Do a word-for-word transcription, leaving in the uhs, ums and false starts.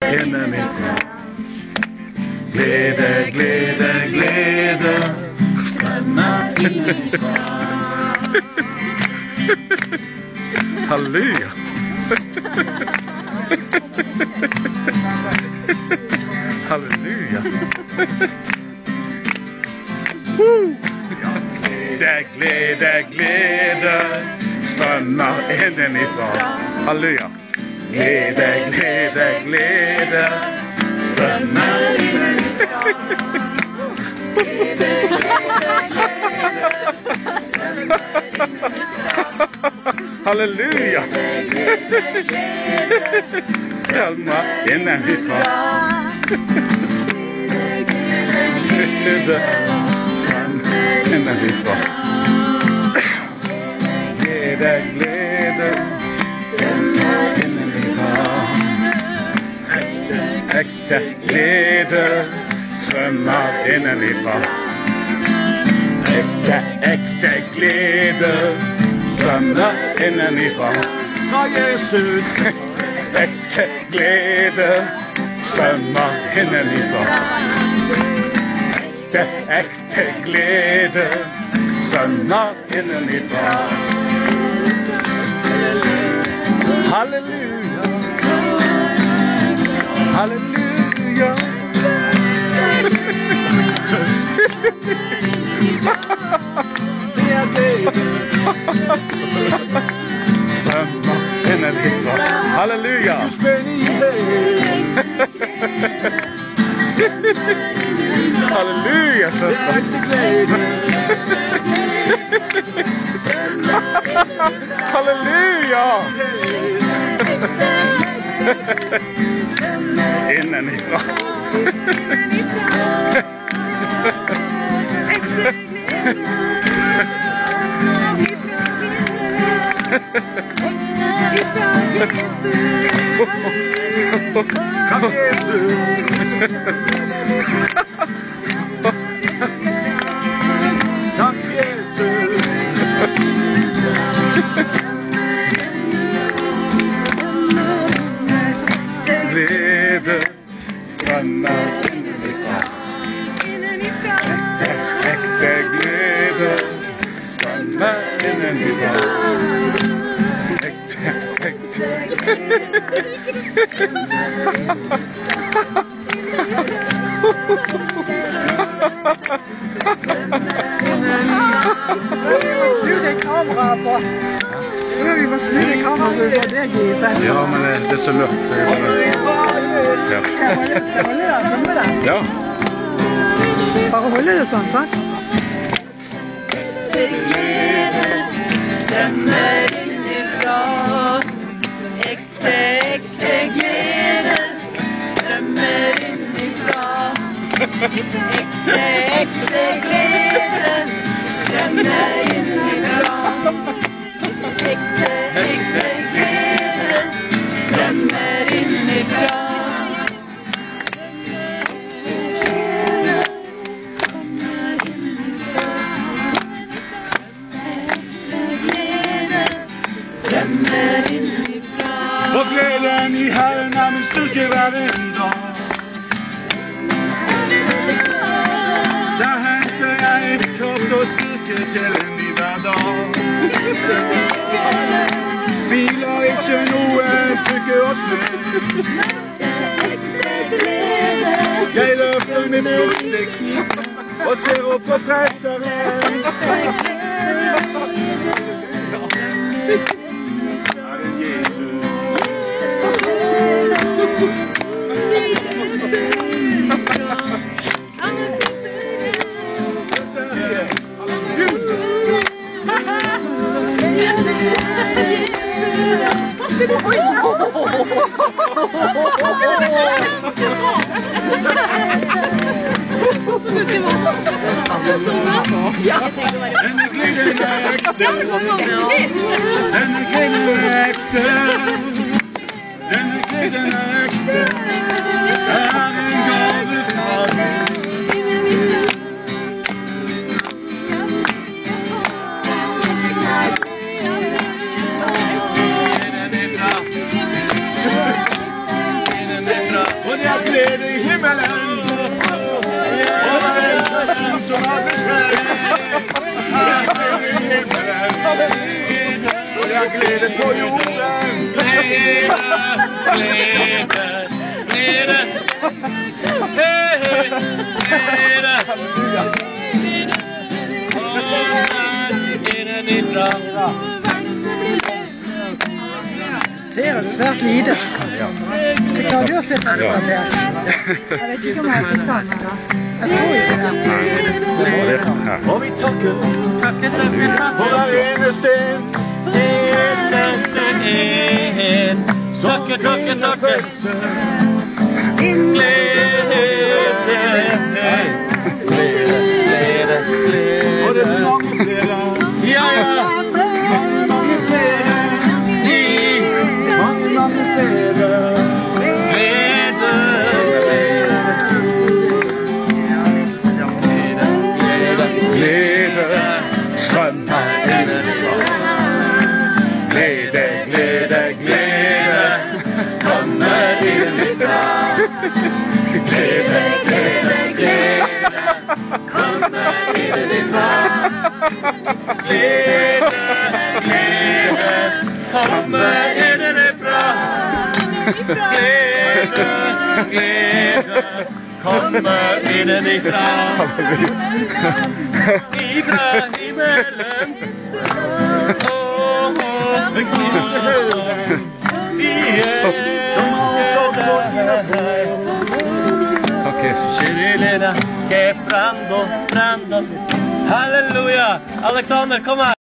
innenifra. Glede, glede, glede strømmer innenifra. Halleluja. Halleluja. Glede, glede, glede strømmer innenifra. Halleluja. Glede, glede, glede strømmer innenifra. Glede, glede, glede halleluja. Strømmer innenifra. Glede strømmer innenifra. Glede, glede strømmer innenifra. Ekte glede strømmer innenifra. Ekte, ekte glede strømmer innenifra. Fra Jesus. Ekte glede strømmer innenifra. Ekte, ekte glede strømmer innenifra. Halleluja. Halleluja. Strømmer innenifra. Halleluja. Halleluja, søster. Halleluja. Innenifra. Kom Jesus. Takk Jesus. Glede strømmer innenifra. Ekte glede strømmer innenifra. Ekte, ekte Snu det kameraet på. Vi må snu det kameraet så vi får det i seg. Ja, men det er så mørkt. Så jeg bare... Ja. Skal jeg holde det? Filme det? Ja. Bare holde det sånn, sant? Strømmer innifra. Ekte, ekte glede strømmer innifra. Ekte, ekte glede strømmer innifra. Ekte, ekte glede strømmer innifra. Og gleden i Herren er min styrke hver en dag. Der henter jeg kraft og styrke til en ny hverdag. Vi lar ikke noe trykke oss ned. Jeg løfter min blikk og ser opp på frelseren. Herren Jesus. Denne gleden er ekte. Denne gleden er ekte. Denne gleden er ekte. Det er en gave fra Gud. Innenifra. Innenifra. och det är glädje i himmelen. Och varenda som har besvär. Det är glädje i himmelen. Och det är glädje på jorden. Glädje, glädje, glädje. Hej, hej, glädje. Kommer in i bra. Ser det svært lite. Så klarer du å slippe det fra det. Jeg vet ikke om jeg fikk den her da. Jeg så ikke det. Og vi takker, Takke, takke, takke. på hver eneste en. Eneste en. Takke, takke, takke. Glede, glede, glede, Og det er glede. mange flere. Ja, ja. Mange flere. I Mange, mange flere. glede, glede, Glede strømmer innenfra. Glede, glede, glede strømmer innenfra. Glede, glede, glede strømmer innenfra. glede, glede, kommer innenfra. Glede, glede, kommer innenfra. Ifra himmelen. Åh, åh, åh, Takk, Jesus. Shirilena, que prando, prando. Halleluja! Alexander, kom her!